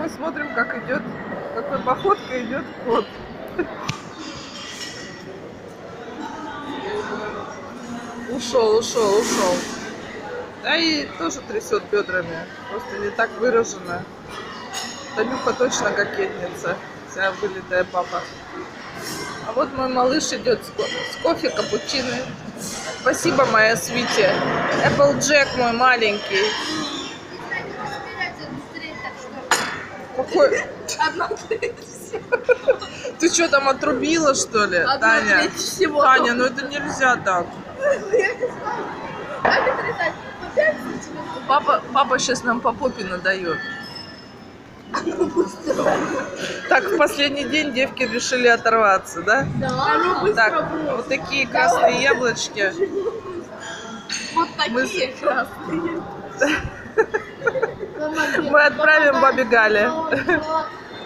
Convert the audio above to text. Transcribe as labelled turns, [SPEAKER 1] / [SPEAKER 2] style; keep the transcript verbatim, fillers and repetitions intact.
[SPEAKER 1] мы смотрим, как идет, какой походкой идет кот. Ушел, ушел, ушел. Да и тоже трясет бедрами, просто не так выражено. Танюха точно кокетница, вся вылитая папа. А вот мой малыш идет с, ко с кофе, капучино. Спасибо, моя Свити. Эпплджек мой маленький. Какой?
[SPEAKER 2] Одна треть всего.
[SPEAKER 1] Ты что там отрубила, что ли,
[SPEAKER 2] Одна
[SPEAKER 1] Таня?
[SPEAKER 2] треть всего.
[SPEAKER 1] Таня, ну это нельзя так.
[SPEAKER 2] Как отрезать? По пять сантиметров.
[SPEAKER 1] Папа, папа сейчас нам по попе надает. Так, в последний день девки решили оторваться, да?
[SPEAKER 2] Да.
[SPEAKER 1] Так, вот такие красные яблочки.
[SPEAKER 2] Вот такие красные.
[SPEAKER 1] Мы отправим бабе Гале.